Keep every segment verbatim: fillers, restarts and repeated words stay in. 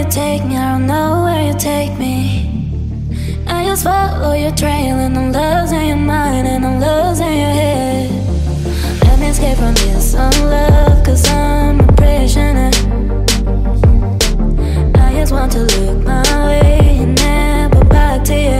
you take me, I don't know where you take me. I just follow your trail and I'm losing your mind and I'm losing your head. Let me escape from this unlove, cause I'm a prisoner. I just want to look my way and never back to you.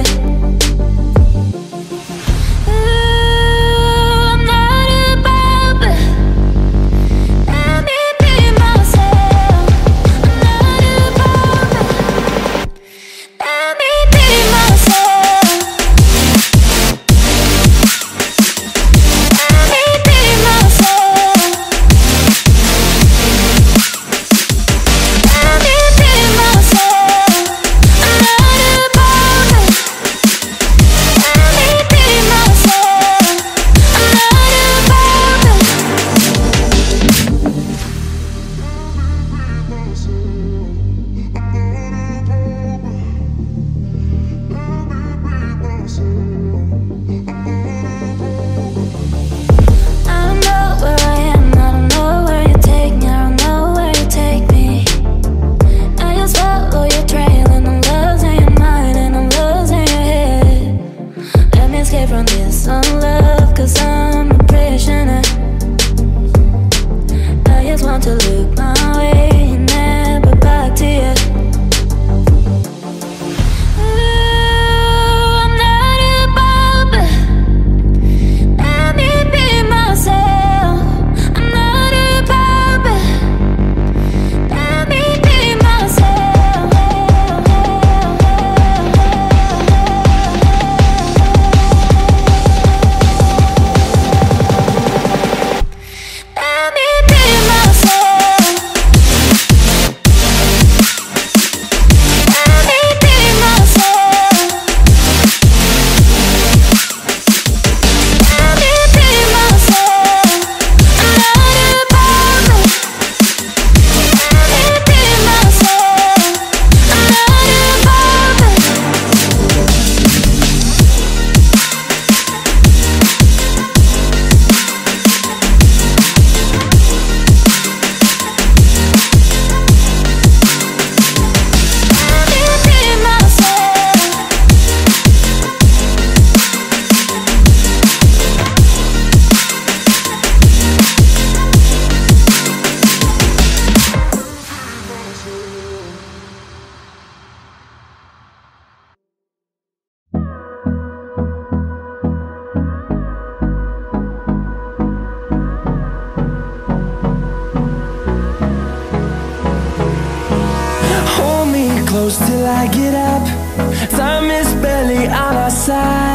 Till I get up, time is barely on our side.